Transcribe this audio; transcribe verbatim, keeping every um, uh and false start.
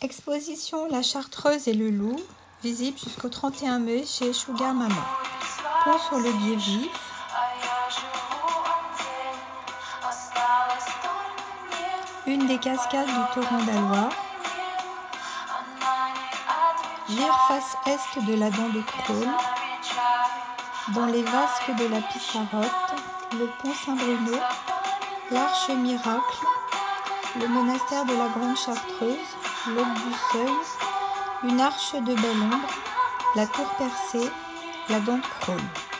Exposition La Chartreuse et le Loup, visible jusqu'au trente et un mai chez Sugar Mama. Pont sur le Biais Vif. Une des cascades du torrent d'Alois. Vire face est de la dent de Crôle. Dans les vasques de la Pissarotte, le pont Saint-Bruno, l'Arche Miracle, le monastère de la Grande Chartreuse, l'aube du Seuil, une arche de belle ombre, la tour percée, la dent de Crôle.